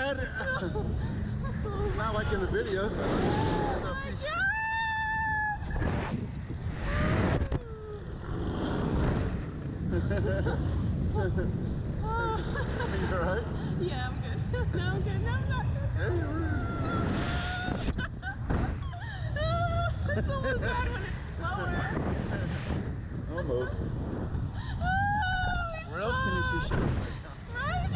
bad. Not like in the video. You alright? Yeah, I'm good. No, I'm good. No, I'm not good. It's almost bad when it's slower. Almost. Where else can you see shit? Right?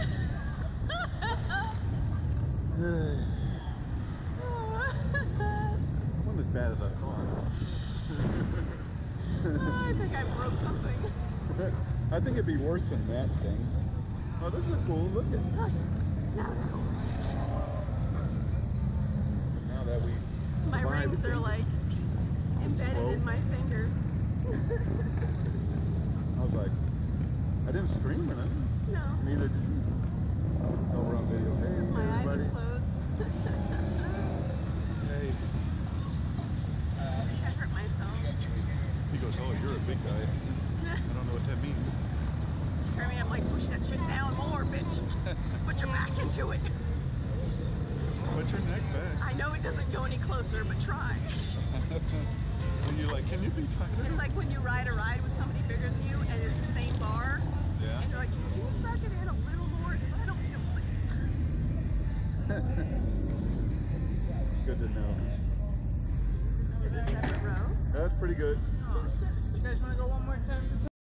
Wasn't as bad as I thought. I think I broke something. I think it'd be worse than that thing. Oh, this is cool. Look at it. Now it's cool. Now that we My survived rings the are thing. like embedded in my fingers. I was like, I didn't scream or nothing. No. Neither did you. Oh, we're on video. Hey, My eyes everybody. are closed. Hey. I think I hurt myself. He goes, oh, you're a big guy. I don't know what that means. Jeremy, I'm like, push that shit down more, bitch. Put your back into it. Put your neck back. I know it doesn't go any closer, but try. And you're like, can you be tighter? It's like when you ride a ride with somebody bigger than you and it's the same bar. Yeah. And you're like, can you suck it in a little more? Because I don't feel safe. Good to know. Is it a separate row? That's pretty good. Oh. You guys want to go one more time?